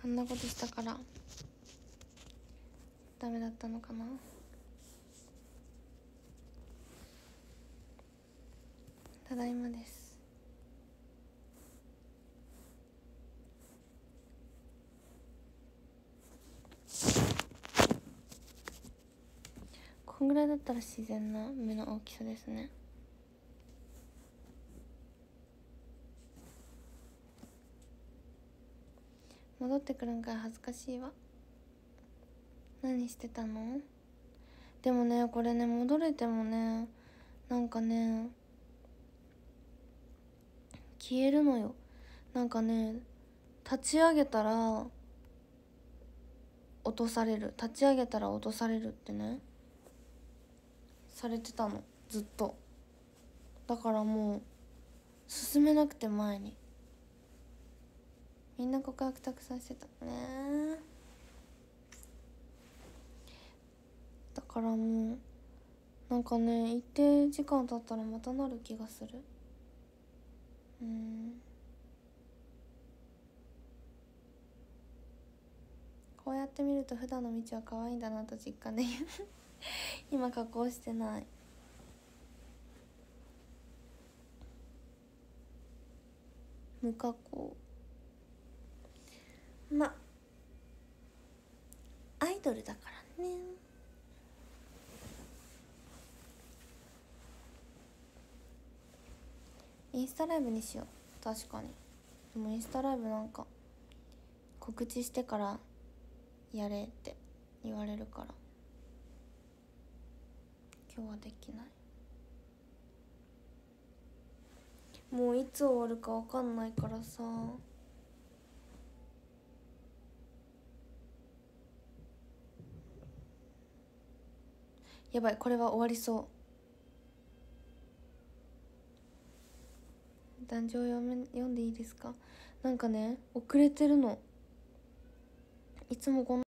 そんなことしたからダメだったのかな。ただいまです。こんぐらいだったら自然な目の大きさですね。戻ってくるんかい、恥ずかしいわ。何してたの？でもね、これね、戻れてもね、なんかね消えるのよ。なんかね、立ち上げたら落とされる、立ち上げたら落とされるってね、されてたのずっと。だからもう進めなくて、前に。みんな告白たくさんしてたね。だからもうなんかね、一定時間経ったらまたなる気がする。こうやって見ると普段の道は可愛いんだなと実感できる今加工してない。無加工。ま、アイドルだからね。インスタライブにしよう。確かに。でもインスタライブなんか告知してからやれって言われるから今日はできない。もういつ終わるか分かんないからさ。やばい、これは終わりそう。壇上読んでいいですか？なんかね、遅れてるの。いつもこんな